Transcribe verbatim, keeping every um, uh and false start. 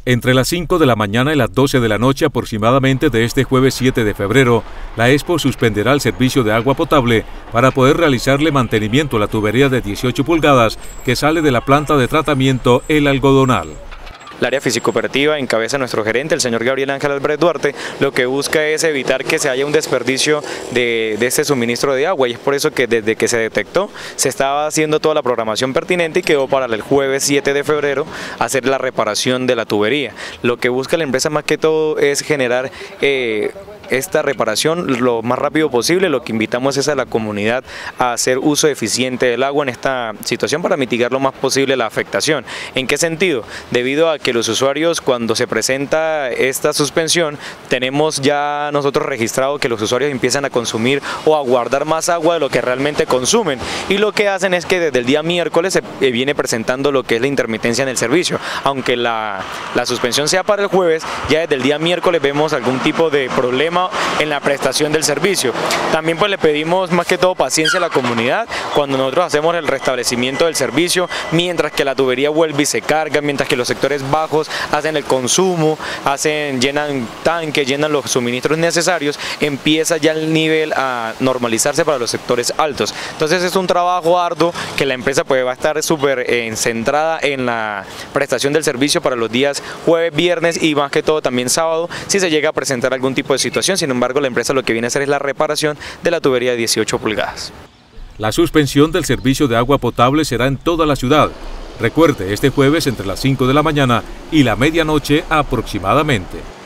Entre las cinco de la mañana y las doce de la noche aproximadamente de este jueves siete de febrero, la ESPO suspenderá el servicio de agua potable para poder realizarle mantenimiento a la tubería de dieciocho pulgadas que sale de la planta de tratamiento El Algodonal. El área físico-operativa encabeza nuestro gerente, el señor Gabriel Ángel Albrecht Duarte. Lo que busca es evitar que se haya un desperdicio de, de este suministro de agua, y es por eso que desde que se detectó se estaba haciendo toda la programación pertinente y quedó para el jueves siete de febrero hacer la reparación de la tubería. Lo que busca la empresa más que todo es generar eh, esta reparación lo más rápido posible. Lo que invitamos es a la comunidad a hacer uso eficiente del agua en esta situación para mitigar lo más posible la afectación. ¿En qué sentido? Debido a que los usuarios, cuando se presenta esta suspensión, tenemos ya nosotros registrado que los usuarios empiezan a consumir o a guardar más agua de lo que realmente consumen, y lo que hacen es que desde el día miércoles se viene presentando lo que es la intermitencia en el servicio. Aunque la, la suspensión sea para el jueves, ya desde el día miércoles vemos algún tipo de problema en la prestación del servicio. También pues le pedimos más que todo paciencia a la comunidad cuando nosotros hacemos el restablecimiento del servicio, mientras que la tubería vuelve y se carga, mientras que los sectores bajos hacen el consumo, hacen, llenan tanques, llenan los suministros necesarios, empieza ya el nivel a normalizarse para los sectores altos. Entonces es un trabajo arduo que la empresa pues va a estar súper eh, centrada en la prestación del servicio para los días jueves, viernes y más que todo también sábado, si se llega a presentar algún tipo de situación. Sin embargo, la empresa lo que viene a hacer es la reparación de la tubería de dieciocho pulgadas. La suspensión del servicio de agua potable será en toda la ciudad. Recuerde, este jueves entre las cinco de la mañana y la medianoche aproximadamente.